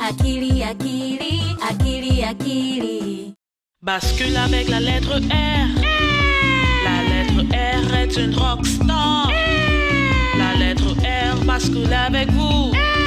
Akili, Akili, Akili, Akili. Bascule avec la lettre R. La lettre R est une rockstar. La lettre R bascule avec vous.